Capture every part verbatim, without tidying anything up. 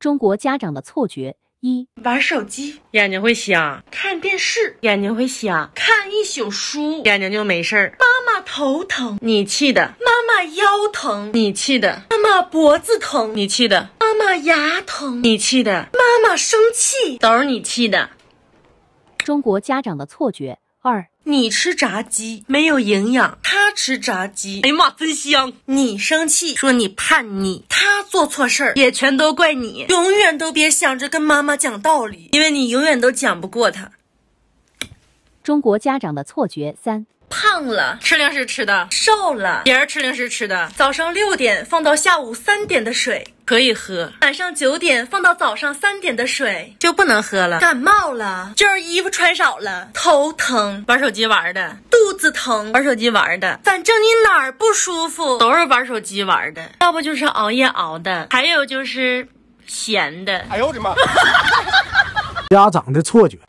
中国家长的错觉：一、 玩手机眼睛会瞎，看电视眼睛会瞎，看一宿书眼睛就没事儿。妈妈头疼，你气的；妈妈腰疼，你气的；妈妈脖子疼，你气的；妈妈牙疼，你气的；妈妈生气，都是你气的。 中国家长的错觉：二、 你吃炸鸡没有营养，他吃炸鸡，哎呀妈，真香！你生气说你叛逆，他做错事儿也全都怪你。永远都别想着跟妈妈讲道理，因为你永远都讲不过他。 中国家长的错觉：三、 胖了吃零食吃的，瘦了别人吃零食吃的。早上六点放到下午三点的水可以喝，晚上九点放到早上三点的水就不能喝了。感冒了就是衣服穿少了，头疼玩手机玩的，肚子疼玩手机玩的，反正你哪儿不舒服都是玩手机玩的，要不就是熬夜熬的，还有就是闲的。 哎呦我的妈！家长的错觉。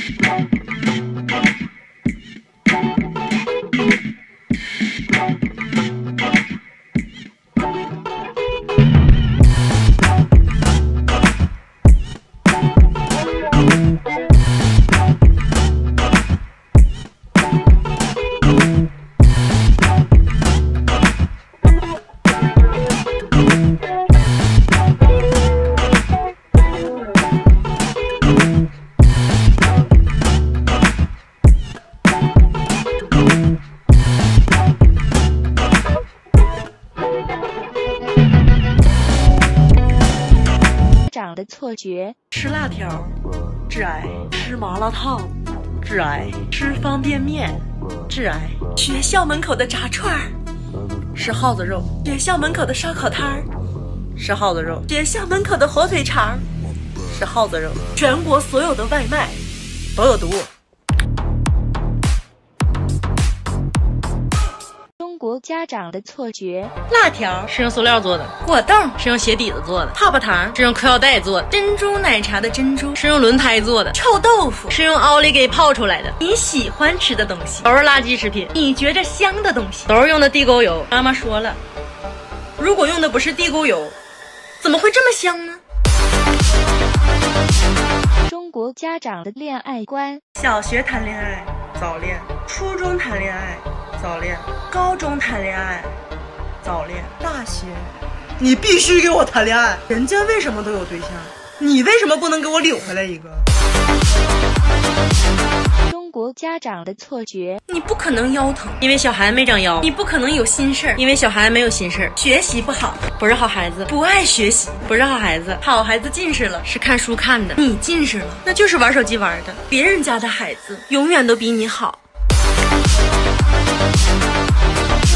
长的错觉： 吃辣条致癌，吃麻辣烫致癌，吃方便面致癌，学校门口的炸串儿是耗子肉，学校门口的烧烤摊儿是耗子肉，学校门口的火腿肠是耗子肉，全国所有的外卖都有毒。 中国家长的错觉： 辣条是用塑料做的，果冻是用鞋底子做的，泡泡糖是用裤腰带做的，珍珠奶茶的珍珠是用轮胎做的，臭豆腐是用奥利给泡出来的。你喜欢吃的东西都是垃圾食品，你觉着香的东西都是用的地沟油。妈妈说了，如果用的不是地沟油，怎么会这么香呢？ 中国家长的恋爱观： 小学谈恋爱早恋，初中谈恋爱早恋，高中谈恋爱早恋，大学你必须给我谈恋爱。人家为什么都有对象，你为什么不能给我领回来一个？ 中国家长的错觉： 你不可能腰疼，因为小孩没长腰；你不可能有心事儿，因为小孩没有心事儿。学习不好不是好孩子，不爱学习不是好孩子，好孩子近视了是看书看的，你近视了那就是玩手机玩的。别人家的孩子永远都比你好。